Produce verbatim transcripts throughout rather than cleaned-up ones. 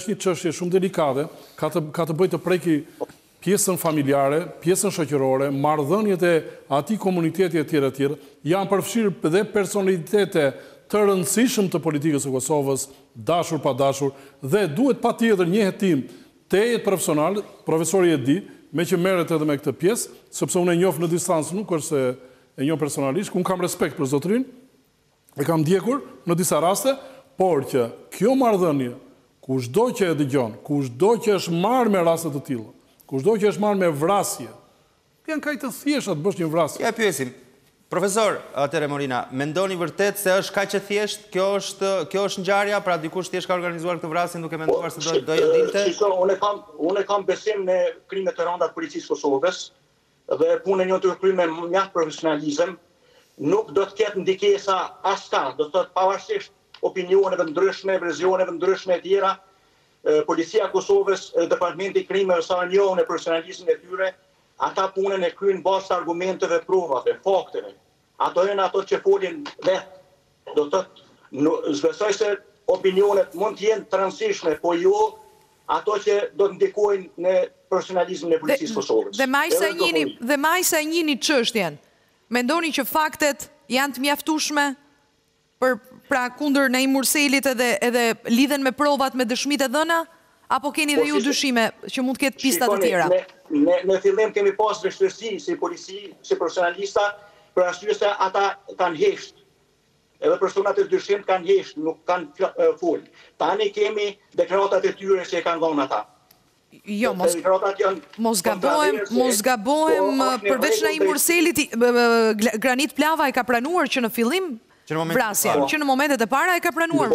Është një çështje shumë delikate, ka të, ka të bëjë të preki pjesën familjare, pjesën shoqërore, marrëdhëniet e atij komuniteti e tjerë e tjerë, janë përfshirë dhe personalitete të rëndësishëm të politikës së Kosovës, dashur pa dashur, dhe duhet patjetër një hetim të jetë profesional, profesori e di, me që merret edhe me këtë pjesë, sepse unë e njoh në distancë, nuk është se e njoh personalisht, unë kam respekt për zotrin, e kam ndjekur në disa raste, por që kjo marrëdhënie, kushdo që e dëgjon, kushdo që është marrë me raste të tilla, kushdo që është marrë me vrasje, janë kaq të thjeshta të bësh një vrasje. Ja pyesim. Profesor Atere Morina, mendoni vërtet se është kaq e thjesht? Kjo është kjo është ngjarja, pra dikush thjesht ka organizuar këtë vrasje duke menduar se do do e dinte? Unë kam unë kam besim në krimet të rënda të policisë Kosovës dhe punën jonë të kryer me mjaft profesionalizëm, nuk do të ketë ndikesa asnjë, do të thotë pavarësisht opinioneve ndryshme, versioneve ndryshme të tjera, policia e Kosovës, departamenti i krimeve sa njohën e profesionalizmit e tyre, ata punën e kryen bazë argumenteve, provave, fakteve. Ato janë ato që folin vetë. Do të thotë, zbesoj se opinionet mund të jenë të rëndësishme, po jo ato që do të ndikojnë në profesionalizmin e policisë Kosovës. Dhe maj sa njini, dhe maj sa njini çështjen. Mendoni që faktet janë të mjaftueshme për pra kundër Naim Murselit edhe edhe lidhen me provat me dëshmitë e dhëna, apo keni dhe ju dyshime që mund të ketë pista të tjera? Ne në fillim kemi pas vështirësi si polici, si profesionalista, për arsye se ata kanë hesht. Edhe personat e dyshim kanë hesht, nuk kanë fol. Tani kemi deklaratat e tyre që e kanë dhënë ata. Jo, mos mos gabohem, mos gabohem përveç Naim Murselit, Granit Plava e ka pranuar që në fillim vrasjen, që në momentet e para e ka pranuar.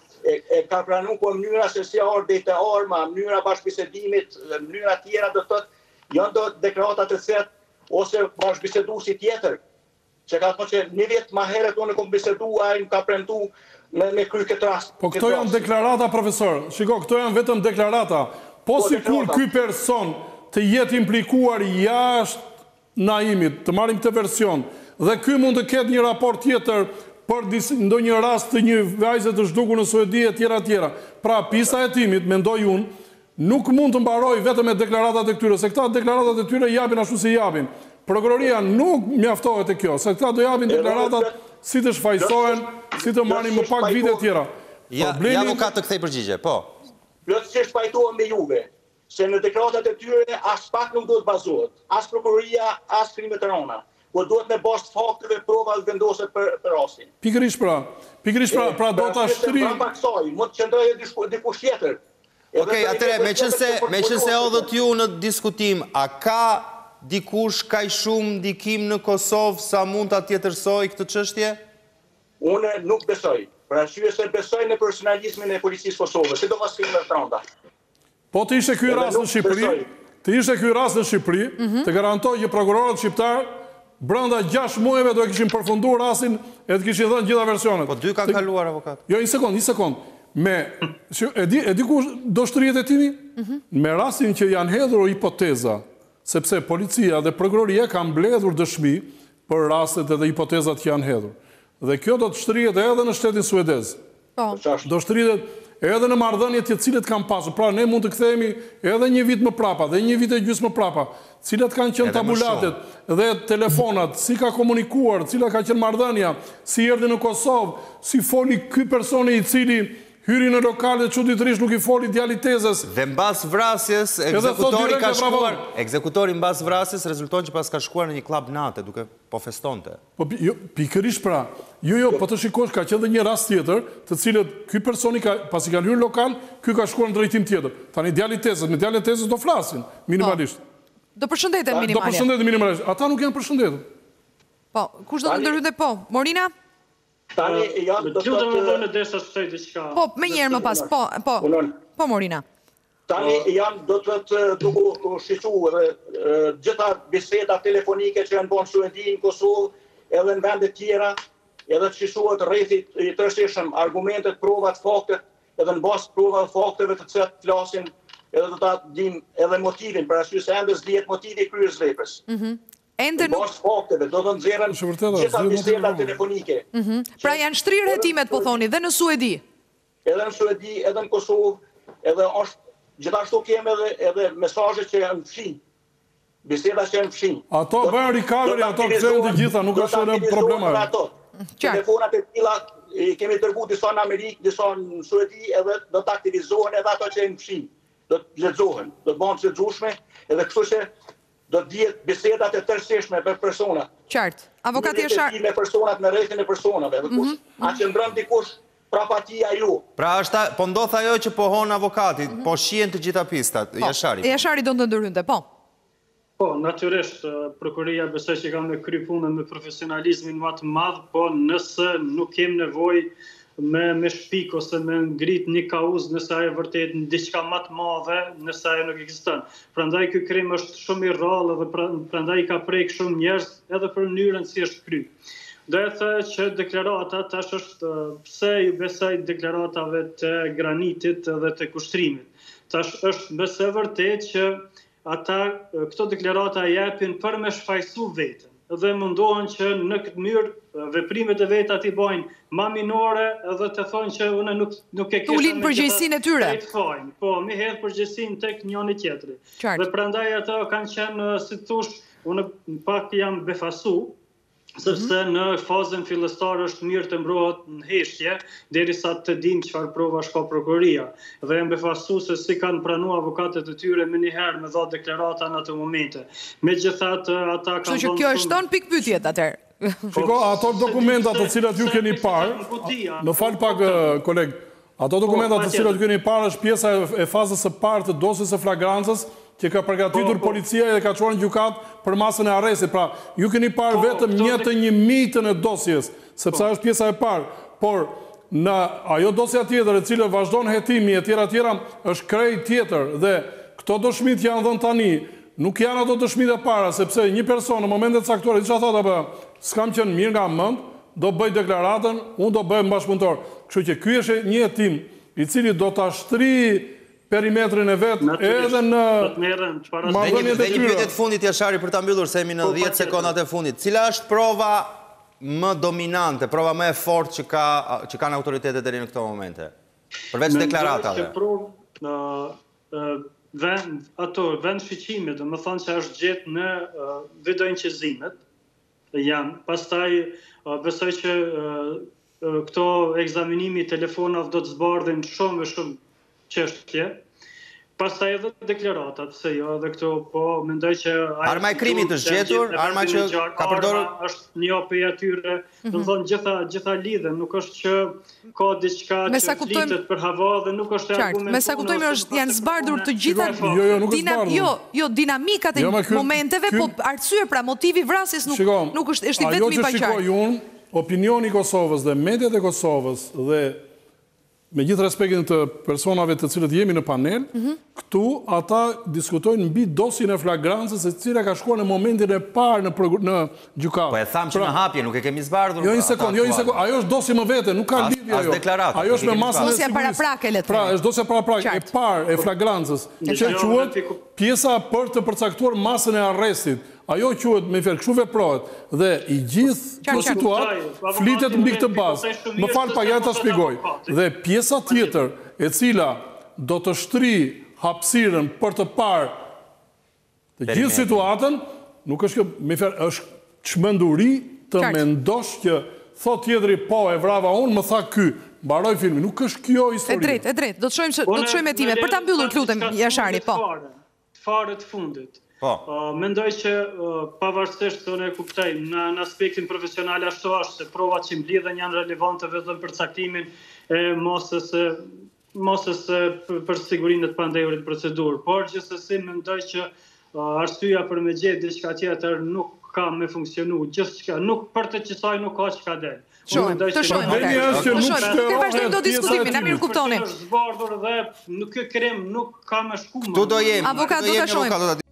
E ka pranuar po mënyra se si ardhi te arma, mënyra bashkëbisedimit, mënyra tjera do të thotë janë do deklarata të thjeshta ose bashkëbiseduesi tjetër. Që ka thonë që një vit më herët unë kam biseduar, ai më ka premtuar me me kry këtë rast. Po këto janë deklarata, profesor. Shiko, këto janë vetëm deklarata. Po sikur ky person të jetë implikuar jashtë Naimit, të marrim këtë version, dhe ky mund të ketë një raport tjetër për ndonjë rast të një vajze të zhdukur në Suedi e tjera tjera. Pra, pista e hetimit, mendoj unë, nuk mund të mbaroj vetëm me deklaratat e këtyre, se këta deklaratat e tyre japin ashtu si japin. Prokuroria nuk mjaftohet e kjo, se këta do japin deklaratat si të shfaqsohen, si të marrin më pak vite tjera. Ja, ja avokat të kthej përgjigje, po. Plotësisht pajtohem me juve, se në deklaratat e tyre as pak nuk do të bazohet, as prokuroria, as krimet e rënda. Po duhet me bazë fakteve, prova dhe vendoset për për rastin. Pikërisht pra, pikërisht pra, pra do ta shtri. Pra kësaj, mund të qëndrojë dikush tjetër. Okej, atëre, meqense meqense odhët ju në diskutim, a ka dikush kaq shumë ndikim në Kosovë sa mund ta tjetërsoj këtë çështje? Unë nuk besoj. Për arsye se besoj në personalizmin e policisë Kosovës, sidomos krimet e rënda. Po të ishte ky rast në Shqipëri, të ishte ky rast në Shqipëri, të garantoj që prokurorët shqiptar brenda gjashtë muajve do e kishin përfunduar rastin e të kishin dhënë gjitha versionet. Po dy kanë kaluar, avokat. Jo, një sekond, një sekond. Me, e di, e di ku do shtrihet hetimi? Me rastin që janë hedhur hipoteza, sepse policia dhe prokuroria kanë mbledhur dëshmi për rastet edhe hipotezat që janë hedhur. Dhe kjo do të shtrihet edhe në shtetin suedez. Do shtrihet edhe në marrëdhëniet të cilat kanë pasur. Pra ne mund të kthehemi edhe një vit më prapa dhe një vit e gjysmë më prapa, cilat kanë qenë tabulatet dhe telefonat, si ka komunikuar, cila ka qenë marrëdhënia, si erdhi në Kosovë, si foli ky personi i cili hyri në lokale çuditërisht nuk i foli djalit tezës. Dhe mbas vrasjes ekzekutori ka shkuar, ekzekutori mbas vrasjes rezulton që pas ka shkuar në një klub nate duke po festonte. Po jo, pikërisht pra. Jo, jo, po të shikosh ka qenë një rast tjetër, të cilët ky personi ka pasi ka hyrë lokal, ky ka shkuar në drejtim tjetër. Tani djalit tezës, me djalit tezës do flasin minimalisht. Do përshëndeten minimalisht. Do përshëndeten minimalisht. Ata nuk janë përshëndetur. Po, kush do të ndërhyjë po? Morina? Tani janë do të thotë desa shtoj diçka. Po, më njëherë më pas. Po, po. Po Morina. Tani janë do të thotë duke shiquar edhe gjitha biseda telefonike që janë bën Suedi në Kosovë, edhe në vende tjera, edhe të shiquat rrethit i tërësishëm argumentet, provat, faktet, edhe në bazë provave fakteve të cilat flasin, edhe do ta dim edhe motivin, për arsye se ende s'dihet motivi i kryerjes veprës. Mhm. Ende nuk fakteve, do të nxjerrën gjitha bisedat telefonike. Pra janë shtrirë hetimet, po thoni, dhe në Suedi. Edhe në Suedi, edhe në Kosovë, edhe është gjithashtu kemi edhe, edhe mesazhe që janë fshin. Biseda që janë fshin. Ato bëjnë recovery, ato kthehen të gjitha, nuk ka shumë probleme. Telefonat e tilla kemi dërguar disa në Amerikë, disa në Suedi, edhe do të aktivizohen edhe ato që janë fshin. Do të lexohen, do të bëhen të lexueshme, edhe kështu që do të dihet bisedat e tërësishme për personat. Qartë. Avokati Jashari me personat në rrethin e personave, edhe kush a që ndron dikush prapatia ju. Pra është po ndodh ajo që pohon avokati, po shihen të gjitha pistat. Jashari. Jashari do të ndërhynte, po. Po, natyrisht, prokuria besoj që ka me kry punën me profesionalizmin më të madh, po nëse nuk kem nevojë me, me shpik ose me ngrit një kauz nëse ajo vërtet në diçka më të madhe, nëse ajo nuk ekziston. Prandaj ky krim është shumë i rrallë dhe prandaj ka prek shumë njerëz edhe për mënyrën si është kry. Do e thë që deklarata tash është pse ju besoj deklaratave të granitit dhe të kushtrimit. Tash është besë vërtet që ata këto deklarata japin për me shfaqsu veten dhe mundohen që në këtë mënyrë veprimet e veta t'i bojnë më minore dhe të thonë që unë nuk nuk e kisha ulin përgjegjësinë e tyre. Po, mi hedh përgjegjësinë tek njëri tjetri. Dhe prandaj ato kanë qenë, si thosh, unë pak jam befasu, sepse në fazën fillestare është mirë të mbrohet në heshtje, derisa të dim çfarë provash ka prokuria. Dhe jam befasu se si kanë pranuar avokatët e tyre më njëherë me dha deklarata në ato momente. Megjithatë, ata kanë. Kështu që kjo është ton pikë pyetjet atëherë. Shiko, ato dokumentat të cilat ju keni parë, në fal pak koleg, ato dokumentat të cilat ju keni parë është pjesa e fazës së parë të dosjes së flagrancës që ka përgatitur policia dhe ka çuar në gjykat për masën e arrestit. Pra, ju keni parë vetëm një të një mitën e dosjes, sepse është pjesa e parë, por në ajo dosja tjetër e cilën vazhdon hetimi e tjera tjera është krejt tjetër dhe këto dëshmit që janë dhënë tani nuk janë ato dëshmit e para, sepse një person në momentet caktuara, diçka thotë apo s'kam qenë mirë nga mend, do bëj deklaratën, unë do bëj bashkëpunëtor. Kështu që ky është një hetim i cili do ta shtri perimetrin e vetë edhe në marrëdhëniet e tyre. Dhe një pyetje të fundit Jashari për ta mbyllur se jemi në dhjetë sekondat e fundit. Cila është prova më dominante, prova më e fortë që ka që kanë autoritetet deri në këto momente? Përveç deklaratave. Vend, ato vend shqyqimit, dhe më thonë që është gjetë në uh, videoinqizimet, janë. Pastaj, uh, besoj që uh, uh, këto ekzaminimi telefonave do të zbardhin shumë e shumë çështje. Pastaj edhe deklaratat, pse jo, edhe këto, po, mendoj që... Arma e krimit është gjetur, arma që ka përdorur... Arma është një opej atyre, do të thonë gjitha, gjitha lidhen, nuk është që ka diçka që flitet për hava dhe nuk është argumentuar... Me sa kuptojmë është janë zbardhur të gjitha... Jo, jo, nuk është zbardhur. Jo, jo, dinamikat e momenteve, po arsye pra motivi vrasjes nuk është i vetëm i paqartë. Ajo që shikoj unë, opinioni i Kosovës dhe mediat e Kosovës dhe me gjithë respektin të personave të cilët jemi në panel, këtu ata diskutojnë mbi dosjen e flagrancës e cila ka shkuar në momentin e parë në gjykatë. Po e thamë që në hapje, nuk e kemi zbardhur. Jo, një sekond, jo, një sekond. Ajo është dosje më vete, nuk ka lidhje ajo. As deklarata. Ajo është me masën e sigurisë. Dosja paraprake, le të themi. Pra, është dosja paraprake e parë e flagrancës, që quhet pjesa për të përcaktuar masën e arrestit. Ajo quhet me fjalë, kështu veprohet dhe i gjithë kjo situatë flitet mbi këtë bazë. Më fal pa ja ta shpjegoj. Dhe pjesa tjetër e cila do të shtri hapësirën për të parë të gjithë situatën, nuk është kjo, me fjalë, është çmenduri të mendosh që thot tjetri po e vrava unë, më tha ky. Mbaroj filmin, nuk është kjo histori. E drejtë, e drejtë. Do të shohim do të shohim me time për ta mbyllur, lutem Jashari, po. Fare të fundit. Po. Mendoj që pavarësisht të ne kuptoj në aspektin profesional ashtu është se provat që mblidhen janë relevante vetëm për caktimin e mosës mosës për sigurinë të pandehurit procedurë. Por gjithsesi mendoj që arsyeja për me gjetë diçka tjetër nuk ka me funksionu, gjithçka nuk për të qësaj nuk ka çka del. Shohim, të shohim atë. Të shohim. Të vazhdojmë do diskutimin, na mirë kuptoni. Është zbardhur dhe nuk ky krem nuk ka më shkuar. Tu do jemi. Avokat do ta shohim.